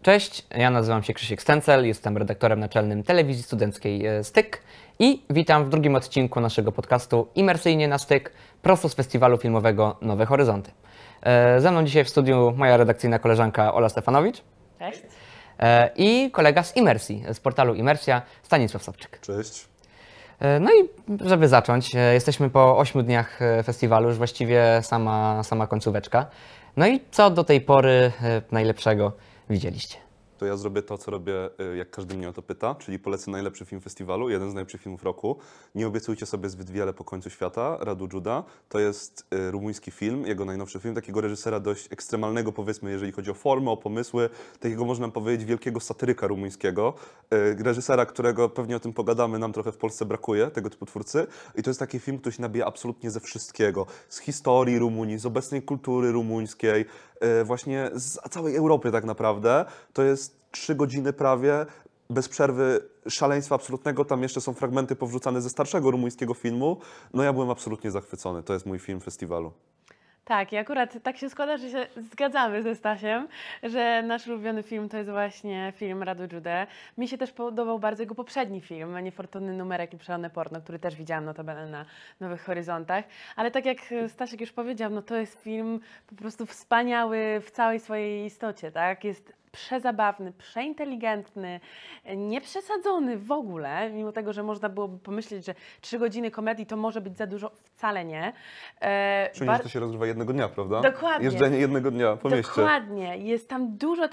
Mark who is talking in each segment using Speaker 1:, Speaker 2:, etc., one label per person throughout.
Speaker 1: Cześć, ja nazywam się Krzysiek Stencel, jestem redaktorem naczelnym telewizji studenckiej Styk i witam w drugim odcinku naszego podcastu Imersyjnie na Styk, prosto z festiwalu filmowego Nowe Horyzonty. Ze mną dzisiaj w studiu moja redakcyjna koleżanka Ola Stefanowicz.
Speaker 2: Cześć.
Speaker 1: I kolega z Imersji, z portalu Imersja, Stanisław Sobczyk.
Speaker 3: Cześć.
Speaker 1: No i żeby zacząć, jesteśmy po 8 dniach festiwalu, już właściwie sama końcóweczka. No i co do tej pory najlepszego widzieliście?
Speaker 3: To ja zrobię to, co robię, jak każdy mnie o to pyta, czyli polecę najlepszy film festiwalu, jeden z najlepszych filmów roku. Nie obiecujcie sobie zbyt wiele po końcu świata, Radu Juda. To jest rumuński film, jego najnowszy film, takiego reżysera dość ekstremalnego, powiedzmy, jeżeli chodzi o formę, o pomysły, takiego można powiedzieć wielkiego satyryka rumuńskiego. Reżysera, którego pewnie o tym pogadamy, nam trochę w Polsce brakuje, tego typu twórcy. I to jest taki film, który się nabija absolutnie ze wszystkiego. Z historii Rumunii, z obecnej kultury rumuńskiej, właśnie z całej Europy tak naprawdę. To jest 3 godziny prawie, bez przerwy, szaleństwa absolutnego. Tam jeszcze są fragmenty powrzucane ze starszego rumuńskiego filmu. No ja byłem absolutnie zachwycony. To jest mój film festiwalu.
Speaker 2: Tak, i akurat tak się składa, że się zgadzamy ze Stasiem, że nasz ulubiony film to jest właśnie film Radu Jude. Mi się też podobał bardzo jego poprzedni film, Niefortunny numerek i Przelone porno, który też widziałam notabene na Nowych Horyzontach. Ale tak jak Stasiek już powiedział, no to jest film po prostu wspaniały w całej swojej istocie, tak? Jest przezabawny, przeinteligentny, nieprzesadzony w ogóle, mimo tego, że można byłoby pomyśleć, że 3 godziny komedii to może być za dużo, wcale nie.
Speaker 3: Szczególnie, że to się rozgrywa jednego dnia, prawda?
Speaker 2: Dokładnie.
Speaker 3: Jeżdżenie jednego dnia po mieście.
Speaker 2: Dokładnie. Jest tam dużo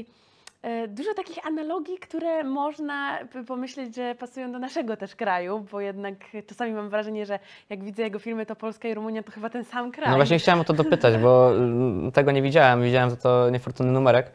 Speaker 2: takich analogii, które można pomyśleć, że pasują do naszego też kraju, bo jednak czasami mam wrażenie, że jak widzę jego filmy, to Polska i Rumunia to chyba ten sam kraj.
Speaker 1: No właśnie chciałem o to dopytać, bo tego nie widziałem za to Niefortunny numerek.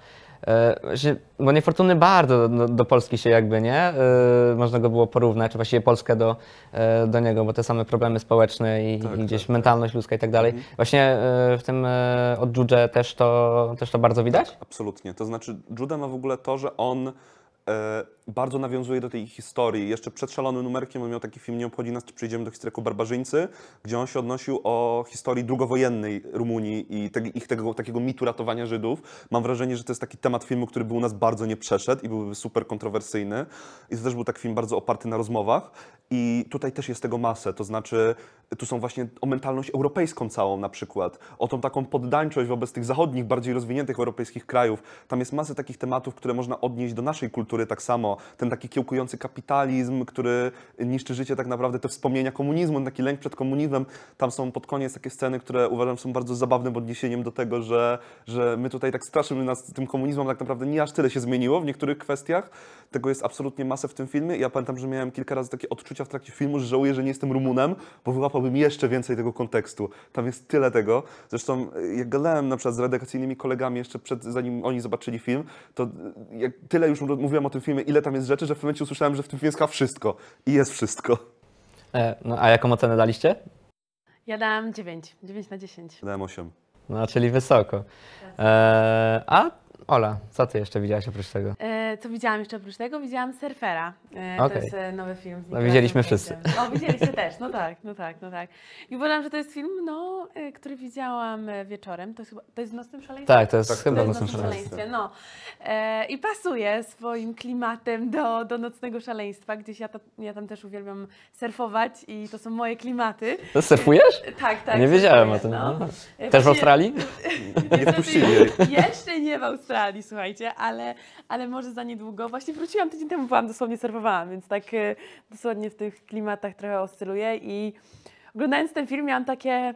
Speaker 1: Bo Niefortunny bardzo do Polski się jakby, nie? Można go było porównać, czy właściwie Polskę do niego, bo te same problemy społeczne i gdzieś mentalność ludzka i tak dalej. Właśnie w tym od Jude też to bardzo widać?
Speaker 3: Absolutnie. To znaczy Juda ma w ogóle to, że on bardzo nawiązuje do tej historii. Jeszcze przed Szalonym numerkiem on miał taki film Nie obchodzi nas, czy przyjdziemy do historii jako barbarzyńcy, gdzie on się odnosił o historii drugowojennej Rumunii i tego takiego mitu ratowania Żydów. Mam wrażenie, że to jest taki temat filmu, który by u nas bardzo nie przeszedł i byłby super kontrowersyjny. I to też był taki film bardzo oparty na rozmowach. I tutaj też jest tego masę, to znaczy tu są właśnie o mentalność europejską całą na przykład, o tą taką poddańczość wobec tych zachodnich, bardziej rozwiniętych europejskich krajów. Tam jest masę takich tematów, które można odnieść do naszej kultury tak samo. Ten taki kiełkujący kapitalizm, który niszczy życie tak naprawdę, te wspomnienia komunizmu, ten taki lęk przed komunizmem. Tam są pod koniec takie sceny, które uważam są bardzo zabawnym odniesieniem do tego, że my tutaj tak straszymy nas tym komunizmem, tak naprawdę nie aż tyle się zmieniło w niektórych kwestiach. Tego jest absolutnie masę w tym filmie. Ja pamiętam, że miałem kilka razy takie odczucia w trakcie filmu, że żałuję, że nie jestem Rumunem, bo wyłapałbym jeszcze więcej tego kontekstu. Tam jest tyle tego. Zresztą jak gadałem na przykład z redakcyjnymi kolegami jeszcze zanim oni zobaczyli film, to jak tyle już mówiłem o tym filmie, ile tam jest rzeczy, że w pewnym momencie usłyszałem, że w tym filmie jest chyba wszystko. I jest wszystko.
Speaker 1: No, a jaką ocenę daliście?
Speaker 2: Ja dałam 9 na 10.
Speaker 3: Dałem 8.
Speaker 1: No, czyli wysoko. A Ola, co ty jeszcze widziałaś oprócz tego?
Speaker 2: Co widziałam jeszcze oprócz tego? Widziałam Surfera. To jest nowy film z
Speaker 1: No, widzieliśmy
Speaker 2: Nicolasem
Speaker 1: wszyscy.
Speaker 2: Cage'em. O, widzieliście też, no tak. I uważam, że to jest film, który widziałam wieczorem. To jest w Nocnym Szaleństwie?
Speaker 1: Tak, to jest chyba
Speaker 2: To
Speaker 1: w
Speaker 2: jest
Speaker 1: Nocnym
Speaker 2: Nocnym
Speaker 1: Szaleństwie.
Speaker 2: I pasuje swoim klimatem do Nocnego Szaleństwa. Gdzieś ja tam też uwielbiam surfować i to są moje klimaty.
Speaker 1: To surfujesz?
Speaker 2: Tak.
Speaker 1: Nie wiedziałem o tym.
Speaker 2: No.
Speaker 1: Też w Australii?
Speaker 3: Nie wpuścili jej.
Speaker 2: Jeszcze nie w Australii, słuchajcie, ale może za niedługo. Właśnie wróciłam tydzień temu, dosłownie surfowałam, więc tak dosłownie w tych klimatach trochę oscyluję i oglądając ten film miałam takie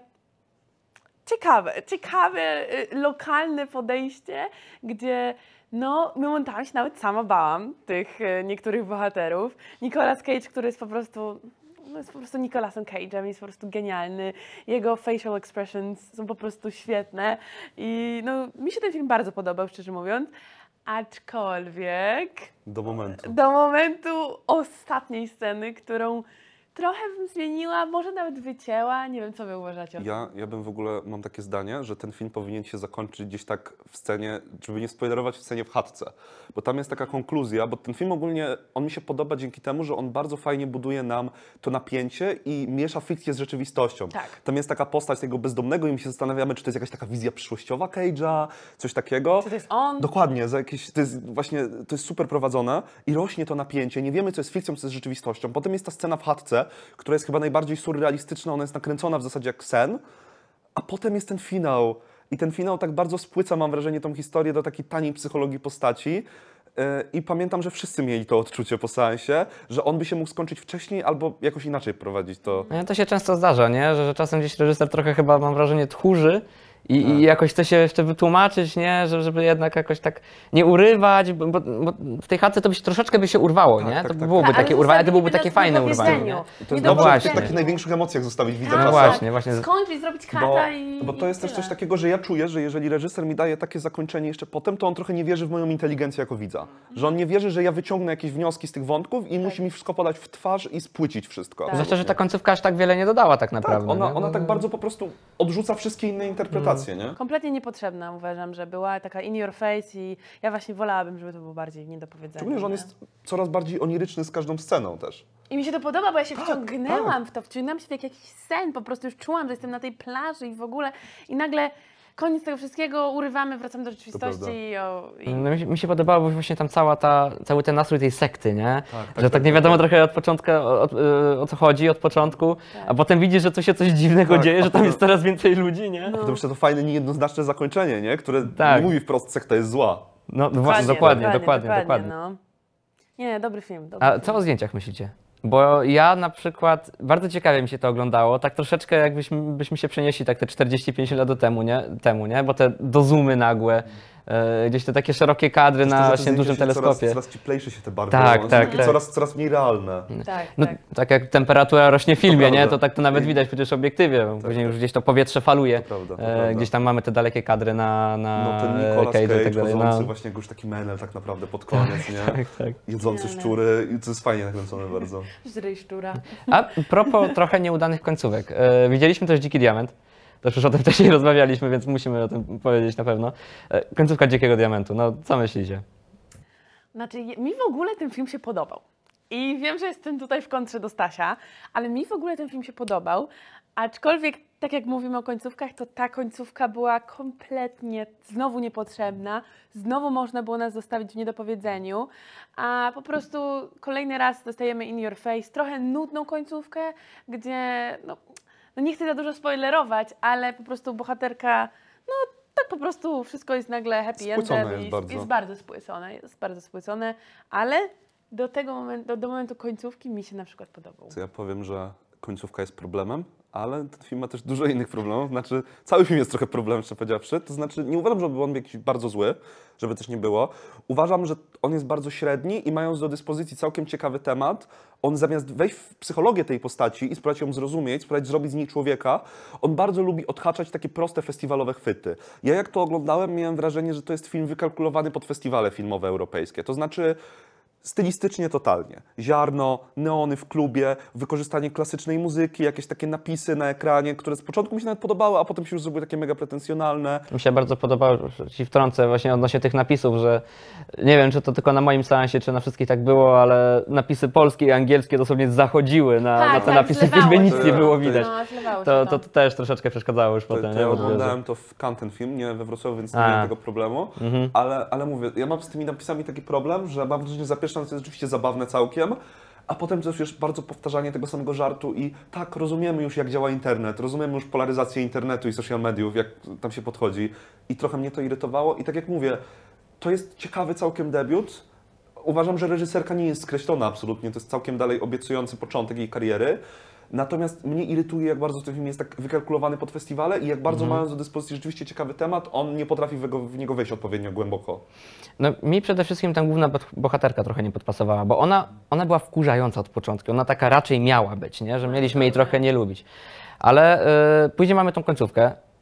Speaker 2: ciekawe, lokalne podejście, gdzie momentami się nawet sama bałam tych niektórych bohaterów. Nicolas Cage, który jest po prostu Nicolasem Cage'em, jest po prostu genialny. Jego facial expressions są po prostu świetne i mi się ten film bardzo podobał, szczerze mówiąc. Aczkolwiek
Speaker 3: Do momentu.
Speaker 2: do momentu ostatniej sceny, którą trochę bym zmieniła, może nawet wycięła. Nie wiem, co wy uważacie o tym.
Speaker 3: Ja bym w ogóle, mam takie zdanie, że ten film powinien się zakończyć gdzieś tak w scenie, żeby nie spoilerować, w scenie w chatce. Bo tam jest taka konkluzja, bo ten film ogólnie, on mi się podoba dzięki temu, że on bardzo fajnie buduje nam to napięcie i miesza fikcję z rzeczywistością.
Speaker 2: Tak.
Speaker 3: Tam jest taka postać tego bezdomnego i my się zastanawiamy, czy to jest jakaś taka wizja przyszłościowa Cage'a, coś takiego.
Speaker 2: Czy to jest on?
Speaker 3: Dokładnie, za jakieś, to jest właśnie, to jest super prowadzone i rośnie to napięcie, nie wiemy, co jest fikcją, co jest rzeczywistością. Potem jest ta scena w chatce, która jest chyba najbardziej surrealistyczna, ona jest nakręcona w zasadzie jak sen, a potem jest ten finał. I ten finał tak bardzo spłyca, mam wrażenie, tą historię do takiej taniej psychologii postaci. I pamiętam, że wszyscy mieli to odczucie po seansie, że on by się mógł skończyć wcześniej albo jakoś inaczej prowadzić to.
Speaker 1: To się często zdarza, nie? Że czasem gdzieś reżyser trochę chyba, mam wrażenie, tchórzy i jakoś chce się jeszcze wytłumaczyć, nie? Żeby jednak jakoś tak nie urywać, bo w tej chatce to by się troszeczkę by się urwało, nie?
Speaker 3: tak,
Speaker 1: To
Speaker 3: tak,
Speaker 1: byłoby
Speaker 2: tak.
Speaker 1: takie
Speaker 2: Ale
Speaker 1: urwanie, to
Speaker 2: zostawienie
Speaker 1: byłoby
Speaker 2: nas
Speaker 1: takie
Speaker 2: w
Speaker 1: fajne urwanie.
Speaker 2: niedopowiedzeniu.
Speaker 1: Nie?
Speaker 3: To jest
Speaker 1: No
Speaker 3: dobrze
Speaker 1: właśnie.
Speaker 3: w takich największych emocjach zostawić widza
Speaker 1: No
Speaker 3: czasem.
Speaker 1: właśnie.
Speaker 2: Skończyć, zrobić
Speaker 3: Bo,
Speaker 2: kata i
Speaker 3: bo to jest też
Speaker 2: tyle.
Speaker 3: coś takiego, że ja czuję, że jeżeli reżyser mi daje takie zakończenie jeszcze potem, to on trochę nie wierzy w moją inteligencję jako widza. Że on nie wierzy, że ja wyciągnę jakieś wnioski z tych wątków i musi mi wszystko podać w twarz i spłycić wszystko.
Speaker 1: Zwłaszcza, że ta końcówka aż tak wiele nie dodała tak naprawdę.
Speaker 3: Tak,
Speaker 1: nie?
Speaker 3: ona tak bardzo po prostu odrzuca wszystkie inne interpretacje, nie?
Speaker 2: Kompletnie niepotrzebna, uważam, że była taka in your face i ja właśnie wolałabym, żeby to było bardziej niedopowiedzenie.
Speaker 3: Szczególnie, że on
Speaker 2: nie?
Speaker 3: jest coraz bardziej oniryczny z każdą sceną też.
Speaker 2: I mi się to podoba, bo ja się wciągnęłam
Speaker 3: tak.
Speaker 2: w to, wciągnęłam się w jakiś sen, po prostu już czułam, że jestem na tej plaży i w ogóle i nagle koniec tego wszystkiego, urywamy, wracamy do rzeczywistości
Speaker 3: prawda.
Speaker 2: i
Speaker 1: No, mi się podobało właśnie tam cały ten nastrój tej sekty, nie?
Speaker 3: tak,
Speaker 1: Że tak nie wiadomo trochę od początku o co chodzi, od początku, a potem widzisz, że tu się coś dziwnego
Speaker 3: Tak,
Speaker 1: dzieje,
Speaker 3: a
Speaker 1: że tam
Speaker 3: potem-
Speaker 1: jest coraz więcej ludzi, nie?
Speaker 3: Potem jeszcze to fajne, niejednoznaczne zakończenie, nie? Które
Speaker 1: Tak.
Speaker 3: nie mówi wprost, sekta jest zła.
Speaker 1: No właśnie, dokładnie.
Speaker 2: No. Nie, dobry film.
Speaker 1: A co o zdjęciach myślicie? Bo ja na przykład, bardzo ciekawie mi się to oglądało, tak troszeczkę jakbyśmy się przenieśli tak te 40-50 lat temu, nie? Bo te dozoomy nagłe, gdzieś te takie szerokie kadry na właśnie dużym teleskopie.
Speaker 3: Coraz cieplejsze się te barwy
Speaker 1: Tak,
Speaker 3: robią,
Speaker 1: tak,
Speaker 3: takie
Speaker 1: tak.
Speaker 3: coraz mniej realne.
Speaker 2: Tak,
Speaker 1: No,
Speaker 2: tak.
Speaker 1: tak jak temperatura rośnie w filmie, nie?
Speaker 3: prawda.
Speaker 1: To tak to nawet widać przecież w obiektywie, bo później już gdzieś to powietrze faluje.
Speaker 3: prawda, to prawda.
Speaker 1: Gdzieś tam mamy te dalekie kadry na
Speaker 3: No ten Nicolas
Speaker 1: Cage'a i
Speaker 3: Cage
Speaker 1: tak dalej.
Speaker 3: chodzący
Speaker 1: No.
Speaker 3: właśnie jak już taki menel tak naprawdę pod koniec, nie?
Speaker 1: Tak.
Speaker 3: Jedzący
Speaker 2: Nie, nie.
Speaker 3: szczury i to jest fajnie nakręcone bardzo.
Speaker 2: Żryj szczura.
Speaker 1: A propos trochę nieudanych końcówek. Widzieliśmy też Dziki Diament. Też już o tym wcześniej rozmawialiśmy, więc musimy o tym powiedzieć na pewno. Końcówka Dzikiego Diamentu. No, co myślicie?
Speaker 2: Znaczy, mi w ogóle ten film się podobał. I wiem, że jestem tutaj w kontrze do Stasia, ale mi w ogóle ten film się podobał. Aczkolwiek, tak jak mówimy o końcówkach, to ta końcówka była kompletnie znowu niepotrzebna. Znowu można było nas zostawić w niedopowiedzeniu. A po prostu kolejny raz dostajemy in your face trochę nudną końcówkę, gdzie no nie chcę za dużo spoilerować, ale po prostu bohaterka, no tak po prostu wszystko jest nagle happy
Speaker 3: Spłycone
Speaker 2: endem
Speaker 3: jest
Speaker 2: i
Speaker 3: bardzo.
Speaker 2: jest bardzo spłycone, ale do tego momentu, do momentu końcówki mi się na przykład podobał.
Speaker 3: To ja powiem, że końcówka jest problemem, ale ten film ma też dużo innych problemów. Znaczy, cały film jest trochę problemem, szczerze powiedziawszy. To znaczy, nie uważam, żeby on był jakiś bardzo zły, żeby też nie było. Uważam, że on jest bardzo średni i mając do dyspozycji całkiem ciekawy temat, on zamiast wejść w psychologię tej postaci i spróbować ją zrozumieć, spróbować zrobić z niej człowieka, on bardzo lubi odhaczać takie proste festiwalowe chwyty. Ja jak to oglądałem, miałem wrażenie, że to jest film wykalkulowany pod festiwale filmowe europejskie. To znaczy, stylistycznie totalnie. Ziarno, neony w klubie, wykorzystanie klasycznej muzyki, jakieś takie napisy na ekranie, które z początku mi się nawet podobały, a potem się już zrobiły takie mega pretensjonalne.
Speaker 1: Mi się bardzo podobało, że ci wtrącę właśnie odnośnie tych napisów, że nie wiem, czy to tylko na moim seansie, czy na wszystkich tak było, ale napisy polskie i angielskie dosłownie zachodziły na te napisy w
Speaker 2: zlewało
Speaker 1: filmie,
Speaker 2: się
Speaker 1: nic nie
Speaker 2: to.
Speaker 1: było widać.
Speaker 2: No, zlewało się
Speaker 1: To też troszeczkę przeszkadzało już
Speaker 3: To
Speaker 1: potem,
Speaker 3: ja
Speaker 1: nie? W odbiorze.
Speaker 3: oglądałem to w Cannes ten film, nie we Wrocławiu, więc nie miałem tego problemu, ale mówię, ja mam z tymi napisami taki problem, że mam wrażenie, że za pierwszym razem to jest oczywiście zabawne całkiem, a potem to już bardzo powtarzanie tego samego żartu i tak, rozumiemy już jak działa internet, rozumiemy już polaryzację internetu i social mediów, jak tam się podchodzi i trochę mnie to irytowało i tak jak mówię, to jest ciekawy całkiem debiut. Uważam, że reżyserka nie jest skreślona absolutnie, to jest całkiem dalej obiecujący początek jej kariery. Natomiast mnie irytuje, jak bardzo ten film jest tak wykalkulowany pod festiwale i jak bardzo mając do dyspozycji rzeczywiście ciekawy temat, on nie potrafi w niego wejść odpowiednio głęboko.
Speaker 1: No, mi przede wszystkim ta główna bohaterka trochę nie podpasowała, bo ona była wkurzająca od początku. Ona taka raczej miała być, nie? Że mieliśmy jej trochę nie lubić. Ale później mamy tą końcówkę.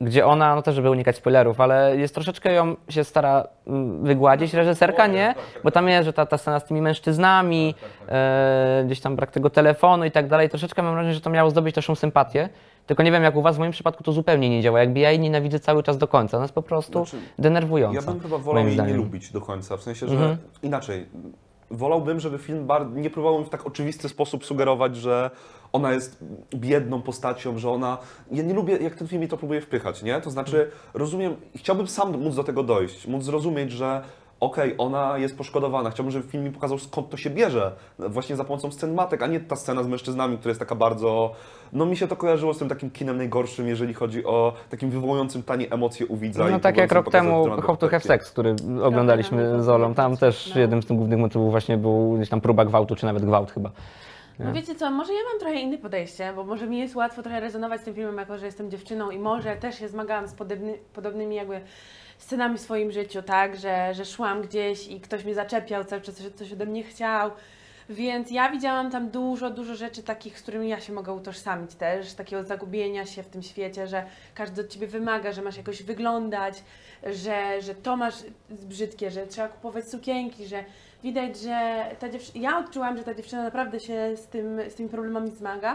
Speaker 1: gdzie ona, no też żeby unikać spoilerów, ale jest troszeczkę ją się stara wygładzić, reżyserka nie, bo tam jest, że ta scena z tymi mężczyznami, gdzieś tam brak tego telefonu i tak dalej, troszeczkę mam wrażenie, że to miało zdobyć naszą sympatię, tylko nie wiem jak u was, w moim przypadku to zupełnie nie działa, jakby ja jej nienawidzę cały czas do końca, ona jest po prostu denerwująca.
Speaker 3: Ja bym chyba wolał jej nie lubić do końca, w sensie, że inaczej, wolałbym, żeby film nie próbował mi w tak oczywisty sposób sugerować, że ona jest biedną postacią, że ona... Ja nie lubię, jak ten film mi to próbuje wpychać, nie? To znaczy, rozumiem, chciałbym sam móc do tego dojść, móc zrozumieć, że okej, ona jest poszkodowana. Chciałbym, żeby film mi pokazał, skąd to się bierze. Właśnie za pomocą scen matek, a nie ta scena z mężczyznami, która jest taka bardzo... No mi się to kojarzyło z tym takim kinem najgorszym, jeżeli chodzi o takim wywołującym tanie emocje u widza.
Speaker 1: No tak jak rok temu How to Have Sex, który oglądaliśmy z Olą. Tam też jednym z tych głównych motywów właśnie był gdzieś tam próba gwałtu, czy nawet gwałt chyba.
Speaker 2: No wiecie co, może ja mam trochę inne podejście, bo może mi jest łatwo trochę rezonować z tym filmem, jako że jestem dziewczyną i może też się zmagałam z podobnymi jakby scenami w swoim życiu, tak, że szłam gdzieś i ktoś mnie zaczepiał, cały czas coś ode mnie chciał, więc ja widziałam tam dużo rzeczy takich, z którymi ja się mogę utożsamić też, takiego zagubienia się w tym świecie, że każdy od ciebie wymaga, że masz jakoś wyglądać, że to masz brzydkie, że trzeba kupować sukienki, że widać, że ta dziewczyna, ja odczułam, że ta dziewczyna naprawdę się z tymi problemami zmaga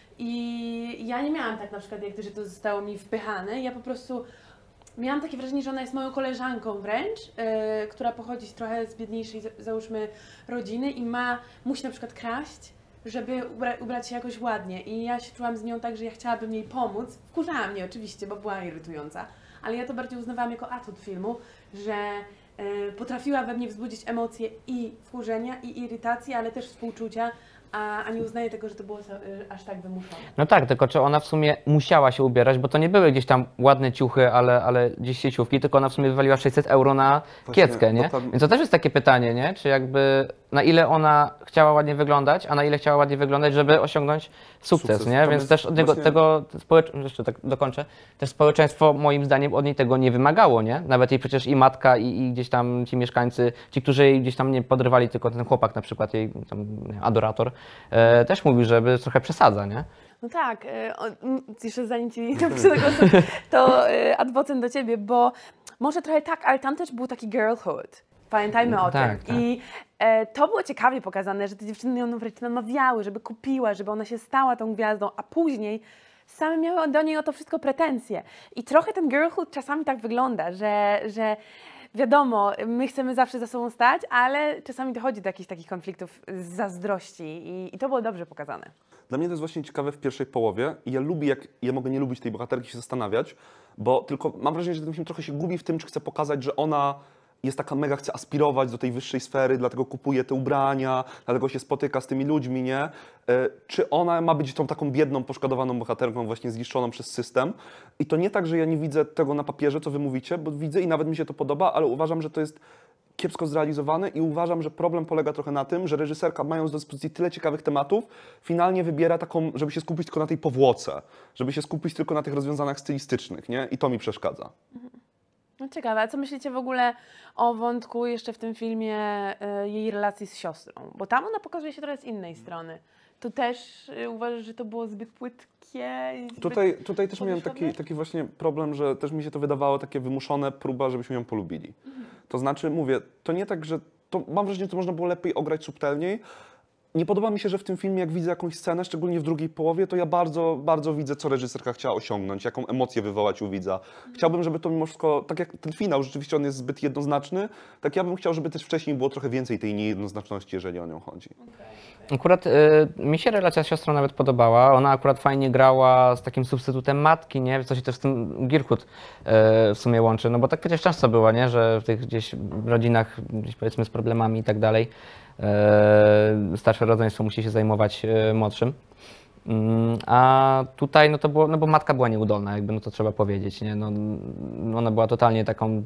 Speaker 2: i ja nie miałam tak na przykład, jak to, że to zostało mi wpychane, ja po prostu miałam takie wrażenie, że ona jest moją koleżanką wręcz, która pochodzi trochę z biedniejszej, załóżmy, rodziny i musi na przykład kraść, żeby ubrać się jakoś ładnie i ja się czułam z nią tak, że ja chciałabym jej pomóc, wkurzała mnie oczywiście, bo była irytująca, ale ja to bardziej uznawałam jako atut filmu, że potrafiła we mnie wzbudzić emocje i wkurzenia, i irytacji, ale też współczucia, a nie uznaję tego, że to było aż tak wymuszone.
Speaker 1: No tak, tylko czy ona w sumie musiała się ubierać, bo to nie były gdzieś tam ładne ciuchy, ale gdzieś sieciówki, tylko ona w sumie wywaliła 600 euro na kieckę, nie? Więc to też jest takie pytanie, nie? Czy jakby na ile ona chciała ładnie wyglądać, a na ile chciała ładnie wyglądać, żeby osiągnąć sukces, nie? Więc też od tego jeszcze tak dokończę, też społeczeństwo moim zdaniem od niej tego nie wymagało, nie? Nawet jej przecież i matka i gdzieś tam ci mieszkańcy, ci, którzy jej gdzieś tam nie podrywali, tylko ten chłopak na przykład, jej tam adorator, też mówił, że trochę przesadza, nie?
Speaker 2: No tak, jeszcze zanim Ci to adwocem do Ciebie, bo może trochę tak, ale tam też był taki girlhood. Pamiętajmy o tym.
Speaker 1: Tak.
Speaker 2: I to było ciekawie pokazane, że te dziewczyny ją wręcz namawiały, żeby kupiła, żeby ona się stała tą gwiazdą, a później same miały do niej o to wszystko pretensje. I trochę ten girlhood czasami tak wygląda, że wiadomo, my chcemy zawsze za sobą stać, ale czasami dochodzi do jakichś takich konfliktów z zazdrości i to było dobrze pokazane.
Speaker 3: Dla mnie to jest właśnie ciekawe w pierwszej połowie i ja lubię, jak ja mogę nie lubić tej bohaterki, się zastanawiać, bo tylko mam wrażenie, że ten film trochę się gubi w tym, czy chce pokazać, że ona jest taka mega, chce aspirować do tej wyższej sfery, dlatego kupuje te ubrania, dlatego się spotyka z tymi ludźmi, nie? Czy ona ma być tą taką biedną, poszkodowaną bohaterką, właśnie zniszczoną przez system? I to nie tak, że ja nie widzę tego na papierze, co wy mówicie, bo widzę i nawet mi się to podoba, ale uważam, że to jest kiepsko zrealizowane i uważam, że problem polega trochę na tym, że reżyserka, mając do dyspozycji tyle ciekawych tematów, finalnie wybiera taką, żeby się skupić tylko na tej powłoce, żeby się skupić tylko na tych rozwiązaniach stylistycznych, nie? I to mi przeszkadza.
Speaker 2: No ciekawe, a co myślicie w ogóle o wątku jeszcze w tym filmie jej relacji z siostrą? Bo tam ona pokazuje się trochę z innej strony. Tu też uważasz, że to było zbyt płytkie?
Speaker 3: Tutaj też miałem taki właśnie problem, że też mi się to wydawało takie wymuszone próba, żebyśmy ją polubili. To znaczy, mówię, to nie tak, że mam wrażenie, że to można było lepiej ograć subtelniej. Nie podoba mi się, że w tym filmie, jak widzę jakąś scenę, szczególnie w drugiej połowie, to ja bardzo widzę, co reżyserka chciała osiągnąć, jaką emocję wywołać u widza. Chciałbym, żeby to mimo wszystko, tak jak ten finał, rzeczywiście on jest zbyt jednoznaczny, tak ja bym chciał, żeby też wcześniej było trochę więcej tej niejednoznaczności, jeżeli o nią chodzi.
Speaker 1: Akurat mi się relacja z siostrą nawet podobała. Ona akurat fajnie grała z takim substytutem matki, nie? Co się też z tym girlhood w sumie łączy. No bo tak przecież często była, nie? Że w tych gdzieś rodzinach, gdzieś powiedzmy z problemami i tak dalej, starsze rodzeństwo musi się zajmować młodszym. A tutaj no to było, no bo matka była nieudolna, jakby no to trzeba powiedzieć, nie? No, ona była totalnie taką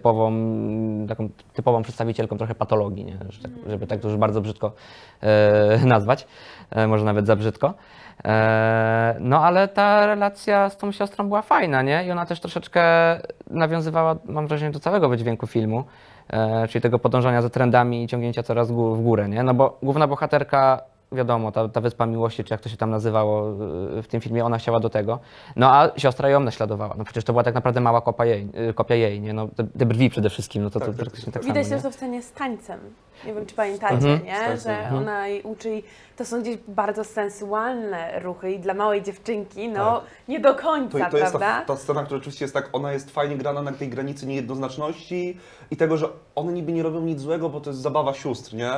Speaker 1: typową przedstawicielką trochę patologii, nie? Żeby tak to już bardzo brzydko nazwać, może nawet za brzydko. No ale ta relacja z tą siostrą była fajna, nie? I ona też troszeczkę nawiązywała, mam wrażenie, do całego wydźwięku filmu, czyli tego podążania za trendami i ciągnięcia coraz w górę, nie? No bo główna bohaterka wiadomo, ta Wyspa Miłości, czy jak to się tam nazywało w tym filmie, ona chciała do tego. No a siostra ją naśladowała. No przecież to była tak naprawdę mała kopia jej, nie? No, te brwi przede wszystkim, no to praktycznie tak samo.
Speaker 2: Widać też
Speaker 1: Nie?
Speaker 2: to w scenie z tańcem. Nie wiem, czy pamiętacie, nie? Że ona jej uczy i to są gdzieś bardzo sensualne ruchy i dla małej dziewczynki, no nie do końca,
Speaker 3: To jest
Speaker 2: prawda?
Speaker 3: ta scena, która oczywiście jest tak, ona jest fajnie grana na tej granicy niejednoznaczności i tego, że one niby nie robią nic złego, bo to jest zabawa sióstr, nie?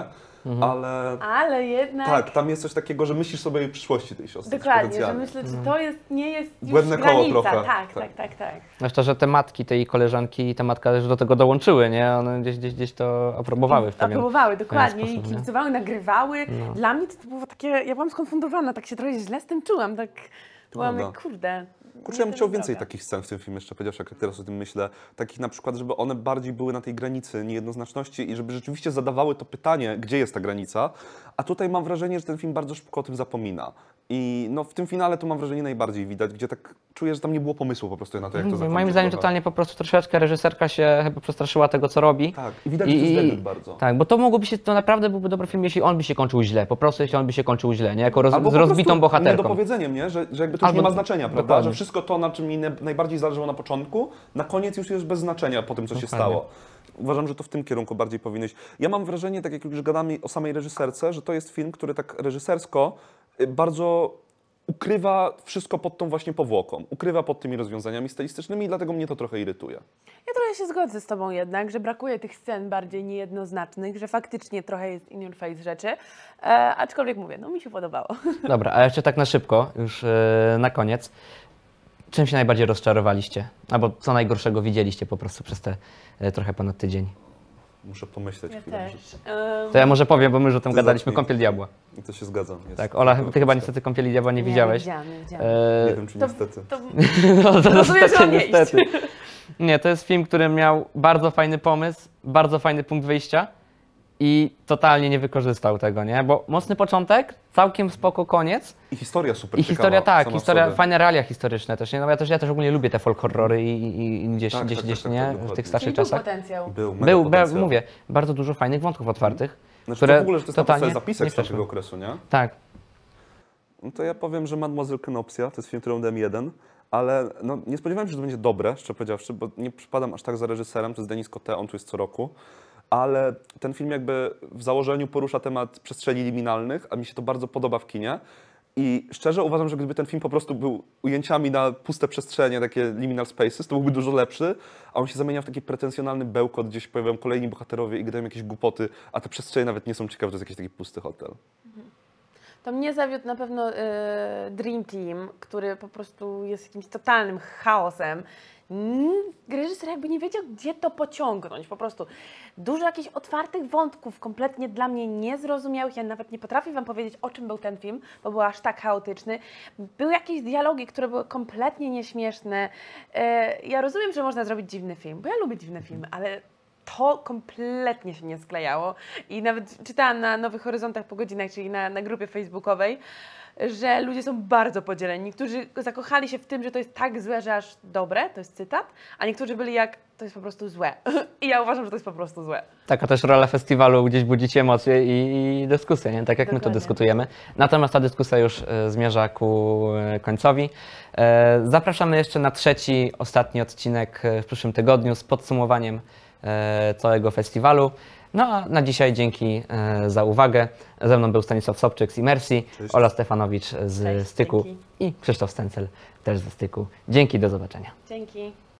Speaker 2: Ale jednak...
Speaker 3: Tak, tam jest coś takiego, że myślisz sobie o przyszłości tej siostry.
Speaker 2: Dokładnie, że
Speaker 3: potencjalnie.
Speaker 2: myślę, że to jest, nie jest już
Speaker 3: Błędne koło
Speaker 2: granica.
Speaker 3: trochę.
Speaker 2: Tak.
Speaker 1: Zwłaszcza, że te matki tej koleżanki i ta matka też do tego dołączyły, nie? One gdzieś to aprobowały w pewien
Speaker 2: Aprobowały, dokładnie.
Speaker 1: sposób,
Speaker 2: I
Speaker 1: nie?
Speaker 2: kibicowały, nagrywały. Dla mnie to było takie, ja byłam skonfundowana, tak się trochę źle z tym czułam, tak byłam
Speaker 3: prawda.
Speaker 2: jak, kurde.
Speaker 3: Kurczę, ja bym
Speaker 2: nie
Speaker 3: chciał
Speaker 2: tędy
Speaker 3: więcej
Speaker 2: droga.
Speaker 3: takich scen w tym filmie, jeszcze powiedziawszy, jak teraz o tym myślę. Takich na przykład, żeby one bardziej były na tej granicy niejednoznaczności i żeby rzeczywiście zadawały to pytanie, gdzie jest ta granica. A tutaj mam wrażenie, że ten film bardzo szybko o tym zapomina. I no, w tym finale to mam wrażenie najbardziej widać, gdzie tak czuję, że tam nie było pomysłu po prostu na to, jak to zakończyć.
Speaker 1: Moim zdaniem
Speaker 3: trochę.
Speaker 1: totalnie po prostu troszeczkę reżyserka się chyba przestraszyła tego, co robi.
Speaker 3: Tak, i widać, że to jest debiut bardzo.
Speaker 1: Tak, bo to mogłoby się, to naprawdę byłby dobry film, jeśli on by się kończył źle, po prostu jeśli on by się kończył źle, nie? Jako
Speaker 3: Albo
Speaker 1: z
Speaker 3: po
Speaker 1: rozbitą
Speaker 3: prostu
Speaker 1: bohaterką.
Speaker 3: niedopowiedzeniem, nie? Że jakby to już
Speaker 1: Albo-
Speaker 3: nie ma znaczenia, prawda?
Speaker 1: dokładnie.
Speaker 3: Że wszystko to, na czym mi najbardziej zależało na początku, na koniec już jest bez znaczenia po tym, co się
Speaker 1: Dokładnie.
Speaker 3: stało. Uważam, że to w tym kierunku bardziej powinieneś. Ja mam wrażenie, tak jak już gadamy o samej reżyserce, że to jest film, który tak reżysersko bardzo ukrywa wszystko pod tą właśnie powłoką. Ukrywa pod tymi rozwiązaniami stylistycznymi i dlatego mnie to trochę irytuje.
Speaker 2: Ja trochę się zgodzę z Tobą jednak, że brakuje tych scen bardziej niejednoznacznych, że faktycznie trochę jest in your face rzeczy, aczkolwiek mówię, no mi się podobało.
Speaker 1: Dobra, a jeszcze tak na szybko, już na koniec. Czym się najbardziej rozczarowaliście? Albo co najgorszego widzieliście po prostu przez te trochę ponad tydzień?
Speaker 3: Muszę pomyśleć
Speaker 2: Ja
Speaker 3: chwilę.
Speaker 2: też.
Speaker 1: To ja może powiem, bo my już o tym
Speaker 3: Ty
Speaker 1: gadaliśmy,
Speaker 3: zacznij.
Speaker 1: Kąpiel Diabła.
Speaker 3: I to się zgadzam. Jest.
Speaker 1: Tak, Ola,
Speaker 3: To
Speaker 1: ty chyba
Speaker 3: jest-
Speaker 1: niestety Kąpieli Diabła nie
Speaker 2: Nie
Speaker 1: widziałeś.
Speaker 2: widziałam.
Speaker 3: Nie wiem, czy
Speaker 2: To-
Speaker 3: niestety.
Speaker 2: To
Speaker 1: No to
Speaker 2: Rozumiem, że
Speaker 1: niestety,
Speaker 2: mam nie iść.
Speaker 1: niestety. Nie, to jest film, który miał bardzo fajny pomysł, bardzo fajny punkt wyjścia i totalnie nie wykorzystał tego, nie? Bo mocny początek, całkiem spoko koniec
Speaker 3: I historia super
Speaker 1: i
Speaker 3: ciekawa
Speaker 1: historia, tak,
Speaker 3: sama w
Speaker 1: historia,
Speaker 3: sobie.
Speaker 1: fajne realia historyczne też, nie? No ja też ogólnie lubię te folk horrory i gdzieś,
Speaker 3: Tak,
Speaker 1: gdzieś,
Speaker 3: tak,
Speaker 1: gdzieś
Speaker 3: tak,
Speaker 1: nie?
Speaker 3: tak,
Speaker 1: W
Speaker 3: dokładnie.
Speaker 1: tych starszych
Speaker 2: czyli był
Speaker 1: czasach.
Speaker 2: potencjał.
Speaker 3: Był, mega
Speaker 1: Był,
Speaker 3: potencjał.
Speaker 1: mówię, bardzo dużo fajnych wątków otwartych,
Speaker 3: Znaczy,
Speaker 1: które
Speaker 3: to w ogóle, że to jest na
Speaker 1: totalnie
Speaker 3: podstawie zapisek
Speaker 1: nie
Speaker 3: z tamtego
Speaker 1: przeszły.
Speaker 3: okresu, nie?
Speaker 1: Tak.
Speaker 3: No to ja powiem, że Mademoiselle Kenopsia to jest film, który dałem 1, ale no, nie spodziewałem się, że to będzie dobre, szczerze powiedziawszy, bo nie przypadam aż tak za reżyserem, to jest Denis Coté, on tu jest co roku, ale ten film jakby w założeniu porusza temat przestrzeni liminalnych, a mi się to bardzo podoba w kinie. I szczerze uważam, że gdyby ten film po prostu był ujęciami na puste przestrzenie, takie liminal spaces, to byłby dużo lepszy, a on się zamienia w taki pretensjonalny bełkot, gdzie się pojawiają kolejni bohaterowie i gadają jakieś głupoty, a te przestrzenie nawet nie są ciekawe, to jest jakiś taki pusty hotel.
Speaker 2: To mnie zawiódł na pewno Dream Team, który po prostu jest jakimś totalnym chaosem. Reżyser jakby nie wiedział, gdzie to pociągnąć. Po prostu dużo jakichś otwartych wątków, kompletnie dla mnie niezrozumiałych. Ja nawet nie potrafię Wam powiedzieć, o czym był ten film, bo był aż tak chaotyczny. Były jakieś dialogi, które były kompletnie nieśmieszne. Ja rozumiem, że można zrobić dziwny film, bo ja lubię dziwne filmy, ale to kompletnie się nie sklejało i nawet czytałam na Nowych Horyzontach po godzinach, czyli na grupie facebookowej, że ludzie są bardzo podzieleni. Niektórzy zakochali się w tym, że to jest tak złe, że aż dobre, to jest cytat, a niektórzy byli jak, to jest po prostu złe. I ja uważam, że to jest po prostu złe.
Speaker 1: Taka też rola festiwalu, gdzieś budzić emocje i dyskusję, nie? Tak jak my tu
Speaker 2: Dokładnie.
Speaker 1: dyskutujemy. Natomiast ta dyskusja już zmierza ku końcowi. Zapraszamy jeszcze na trzeci, ostatni odcinek w przyszłym tygodniu z podsumowaniem całego festiwalu. No a na dzisiaj dzięki za uwagę. Ze mną był Stanisław Sobczyk z Imersji,
Speaker 3: Cześć.
Speaker 1: Ola Stefanowicz z
Speaker 2: Cześć,
Speaker 1: Styku
Speaker 2: dzięki.
Speaker 1: i Krzysztof Stencel też ze Styku. Dzięki, do zobaczenia.
Speaker 2: Dzięki.